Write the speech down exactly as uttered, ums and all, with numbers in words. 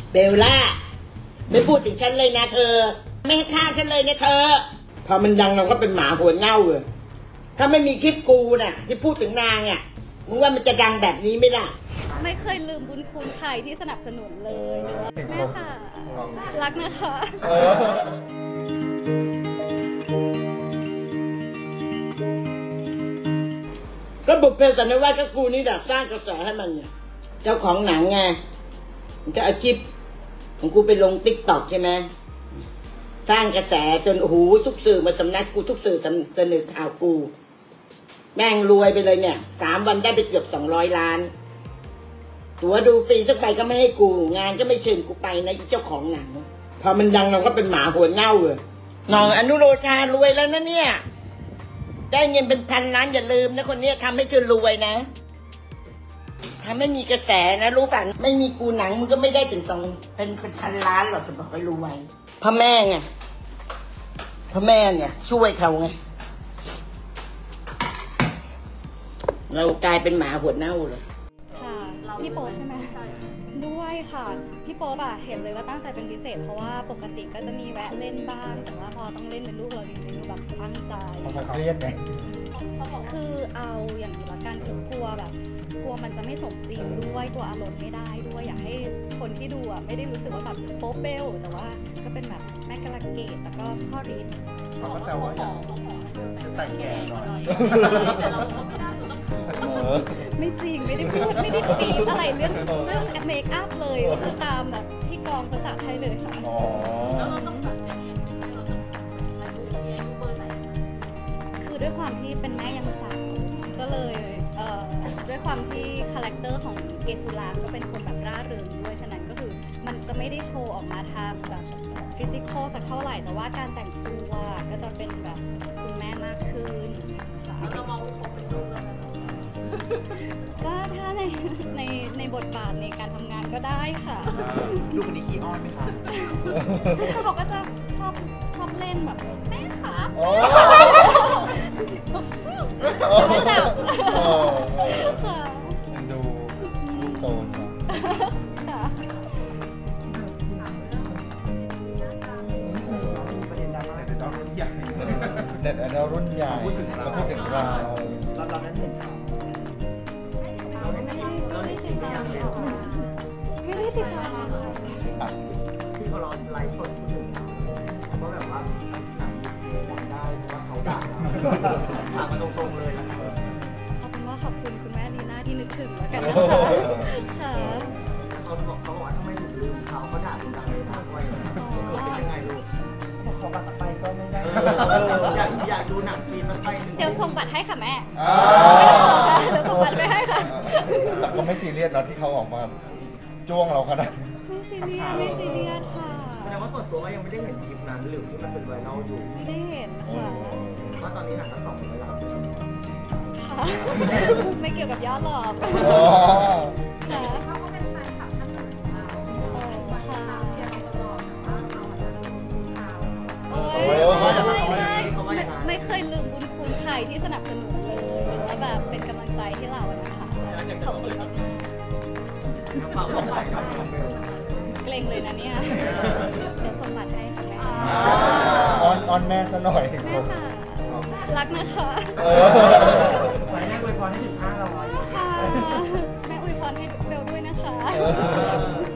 เบลล่าไม่พูดถึงฉันเลยนะเธอไม่ให้ฆ่าฉันเลยนะเธอพอมันดังเราก็เป็นหมาหัวเน่าเลยถ้าไม่มีคลิปกูน่ะที่พูดถึงนางอ่ะมึงว่ามันจะดังแบบนี้ไหมล่ะไม่เคยลืมบุญคุณใครที่สนับสนุนเลยแม่ค่ะรักนะคะก็บุพเพสันนิวาสก็กูนี่แหละสร้างกระแสให้มันเนี่ยเจ้าของหนังไงมันจะเอาคลิปของกูไปลงติ๊กต็อกใช่ไหมสร้างกระแสจนโอ้โหทุกสื่อมาสำนักกูทุกสื่อเสนอข่าวกูแม่งรวยไปเลยเนี่ยสามวันได้ไปเกือบสองร้อยล้านตัวดูฟรีสักใบก็ไม่ให้กูงานก็ไม่เชิญกูไปนะเจ้าของหนังพอมันดังเราก็เป็นหมาหัวเน่าเลยน้องอนุโรชารวยแล้วนะเนี่ยได้เงินเป็นพันล้านอย่าลืมนะคนนี้ทำให้เธอรวยนะทำให้มีกระแสนะรู้ป่ะไม่มีกูหนังมึงก็ไม่ได้ถึงสองเป็นเป็นพันล้านหรอกจะบอกให้รู้ไว้พ่อแม่ไงพ่อแม่เนี่ยช่วยเขาไงเรากลายเป็นหมาหัวเน่าเลยค่ะพี่โป๊ปใช่ไหมด้วยค่ะพี่โป๊ปอะเห็นเลยว่าตั้งใจเป็นพิเศษเพราะว่าปกติก็จะมีแวะเล่นบ้างแต่ว่าพอต้องเล่นเป็นลูกเราจริงๆแบบตั้งใจเขาเครียดไงคือเอาอย่างนี้ละกันคือกลัวแบบกลัวมันจะไม่สมจริงด้วยตัวอารมณ์ไม่ได้ด้วยอยากให้คนที่ดูอะไม่ได้รู้สึกว่าแบบโป๊ปเบลแต่ว่าก็เป็นแบบแม่กะละเกดแล้วก็พ่อรินเขาก็แซวว่าแต่งแก่หน่อยไม่จริงไม่ได้พูดไม่ได้ปีบอะไรเรื่องเรื่องเมคอัพเลยคือตามแบบที่กองเขาจัดให้เลยค่ะแล้วเราต้องแบบยังไงเราต้องอายุอย่างนี้อายุเบอร์ไหนคือด้วยความที่เป็นแม่ยังสาวก็เลยเอ่อด้วยความที่คาแรคเตอร์ของเกสุรางก็เป็นคนแบบร่าเริงด้วยฉะนั้นก็คือมันจะไม่ได้โชว์ออกมาทางแบบฟิสิกอลสักเท่าไหร่แต่ว่าการแต่งตัวก็จะเป็นแบบคุณแม่มากขึ้นแล้วก็มองว่าเป็นลูกแล้วก็ถ้าในในในบทบาทในการทำงานก็ได้ค่ะลูกคนนี้ขี้อ้อนไหมคะเขาก็จะชอบชอบเล่นแบบแม่ขาไม่จับค่ะดูลูกโตค่ะเด็ดแล้วรุ่นใหญ่เราพูดถึงเราเราเรานั้นเห็นไม่ได้ติดตามที่เขาเราไลฟ์สดพูดถึงว่าแบบว่าหนังเรื่องดังได้เพราะว่าเขาด่าถามมาตรงๆเลยนะครับเอาเป็นว่าขอบคุณคุณแม่ลีน่าที่นึกถึงแล้วกันนะคะค่ะเขาบอกเขาบอกว่าทำไมถึงลืมเขาเขาด่าถึงดังเลยนะว่าเป็นยังไงลูกบอกเขาบัตรไปก็ไม่ได้อยากอยากดูหนังฟรีสักไปหนึ่งเดี๋ยวส่งบัตรให้ค่ะแม่เดี๋ยวส่งบัตรไปให้ค่ะแต่ก็ไม่ซีเรียสนะที่เขาออกมาจ้วงเราขนาดไม่ซีเรียสไม่ซีเรียสค่ะแสดงว่าส่วนตัวก็ยังไม่ได้เห็นคลิปนั้นหรือที่มันเป็นไวรัลอยู่ไม่ได้เห็นค่ะว่าตอนนี้หนังก็สองร้อยล้านค่ะไม่เกี่ยวกับยอดหรอกค่ะเขาก็เป็นแฟนคลับท่านหนึ่งของเราค่ะเชียร์เราตลอดว่าเราจะไม่ไม่ไม่เคยลืมบุญคุณใครที่สนับสนุนเลยแล้วแบบเป็นกำลังใจให้เรานะคะขอบคุณเกรงเลยนะเนี่ยเดี๋ยวสมบัติให้ค่ะแม่ออนออนแม่ซะหน่อยแม่ค่ะรักนะคะขอให้แม่อวยพรให้ถึงห้าร้อยค่ะแม่อวยพรให้เบลด้วยนะคะ